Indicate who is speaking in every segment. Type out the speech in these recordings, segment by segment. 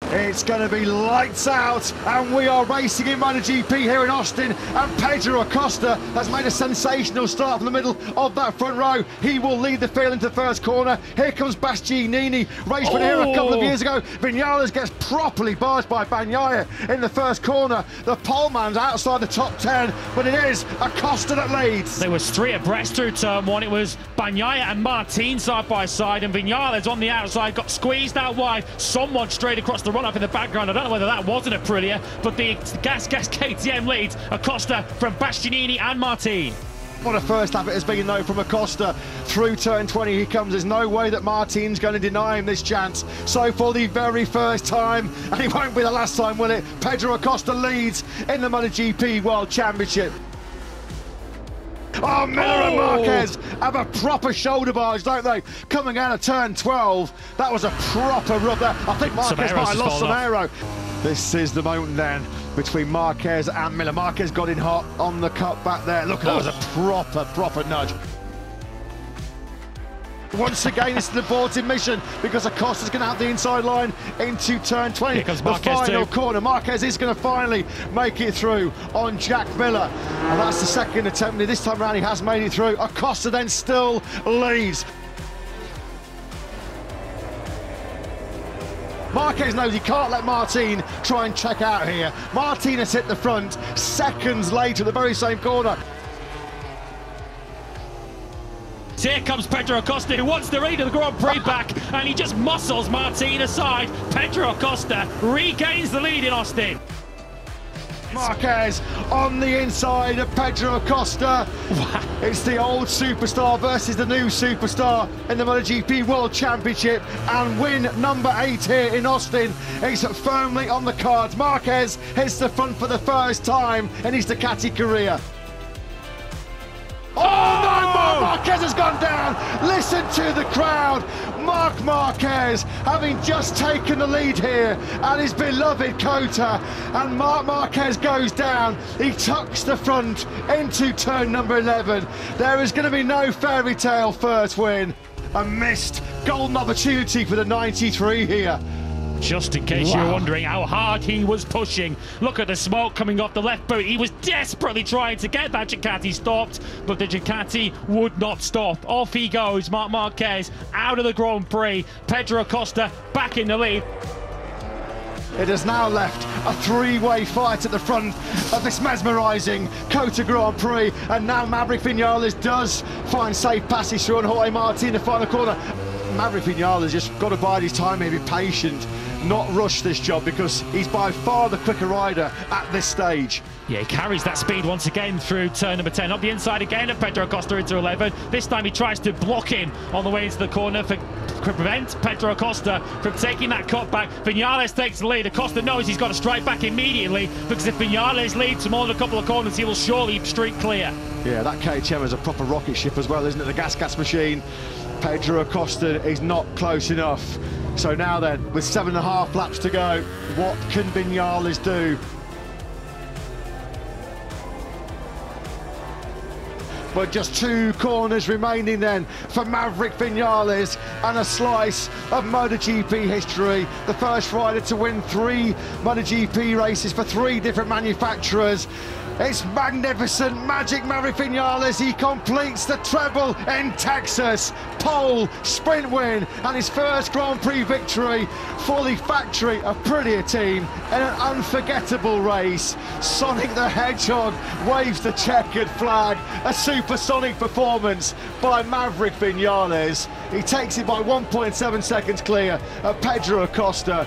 Speaker 1: It's going to be lights out, and we are racing in MotoGP here in Austin, and Pedro Acosta has made a sensational start from the middle of that front row. He will lead the field into the first corner. Here comes Bastianini, raced with here a couple of years ago. Vinales gets properly barged by Bagnaia in the first corner. The poleman's outside the top 10, but it is Acosta that leads.
Speaker 2: There was three abreast through turn one. It was Bagnaia and Martin side by side, and Vinales on the outside got squeezed out wide. Someone straight across the run-up in the background. I don't know whether that was an Aprilia, but the Gas KTM leads Acosta from Bastianini and Martin.
Speaker 1: What a first lap it has been though from Acosta. Through turn 20 he comes. There's no way that Martin's going to deny him this chance. So for the very first time, and it won't be the last time, will it? Pedro Acosta leads in the MotoGP World Championship. Oh, Miller and Marquez have a proper shoulder barge, don't they? Coming out of turn 12, that was a proper rub there. I think Marquez might have lost some aero. This is the moment then between Marquez and Miller. Marquez got in hot on the cut back there. Look, that was a proper nudge. Once again, it's the aborted mission because Acosta's going to have the inside line into turn 20.
Speaker 2: Here comes
Speaker 1: the
Speaker 2: Marquez
Speaker 1: final
Speaker 2: too.
Speaker 1: corner. Marquez is going to finally make it through on Jack Miller. And that's the second attempt. This time around, he has made it through. Acosta then still leads. Marquez knows he can't let Martin try and check out here. Martin has hit the front. Seconds later, the very same corner.
Speaker 2: Here comes Pedro Acosta, who wants the lead of the Grand Prix back, and he just muscles Martin aside. Pedro Acosta regains the lead in Austin.
Speaker 1: Marquez on the inside of Pedro Acosta.
Speaker 2: Wow.
Speaker 1: It's the old superstar versus the new superstar in the MotoGP World Championship, and win number 8 here in Austin is firmly on the cards. Marquez hits the front for the first time in his Ducati career. Oh no, Marquez has gone down. Listen to the crowd. Marc Marquez having just taken the lead here at his beloved COTA, and Marc Marquez goes down. He tucks the front into turn number 11. There is going to be no fairy tale first win. A missed golden opportunity for the 93 here.
Speaker 2: Just in case you were wondering how hard he was pushing, look at the smoke coming off the left boot. He was desperately trying to get that Ducati stopped, but the Ducati would not stop. Off he goes, Marc Marquez out of the Grand Prix. Pedro Acosta back in the lead.
Speaker 1: It has now left a three-way fight at the front of this mesmerising COTA Grand Prix, and now Maverick Vinales does find safe passage through on Jorge Martin in the final corner. Maverick Vinales just got to bide his time and be patient, not rush this job, because he's by far the quicker rider at this stage.
Speaker 2: Yeah, he carries that speed once again through turn number 10. Up the inside again of Pedro Acosta into 11. This time he tries to block him on the way into the corner to prevent Pedro Acosta from taking that cut back. Vinales takes the lead. Acosta knows he's got to strike back immediately, because if Vinales leads him on a couple of corners, he will surely streak clear.
Speaker 1: Yeah, that KTM is a proper rocket ship as well, isn't it? The gas machine. Pedro Acosta is not close enough. So now then, with 7.5 laps to go, what can Vinales do? But just 2 corners remaining then for Maverick Vinales, and a slice of MotoGP history. The first rider to win 3 MotoGP races for 3 different manufacturers. It's magnificent, magic Maverick Vinales. He completes the treble in Texas. Pole, sprint win, and his first Grand Prix victory for the factory of Aprilia team in an unforgettable race. Sonic the Hedgehog waves the checkered flag. A supersonic performance by Maverick Vinales. He takes it by 1.7 seconds clear of Pedro Acosta.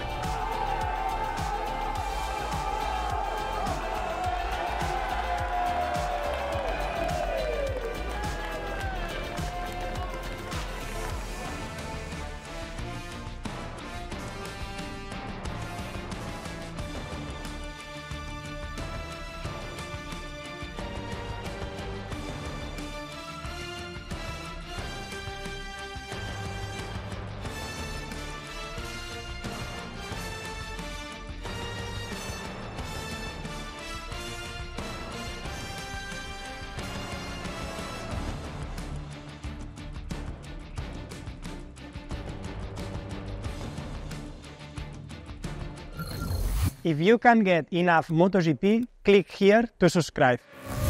Speaker 3: If you can get enough MotoGP, click here to subscribe.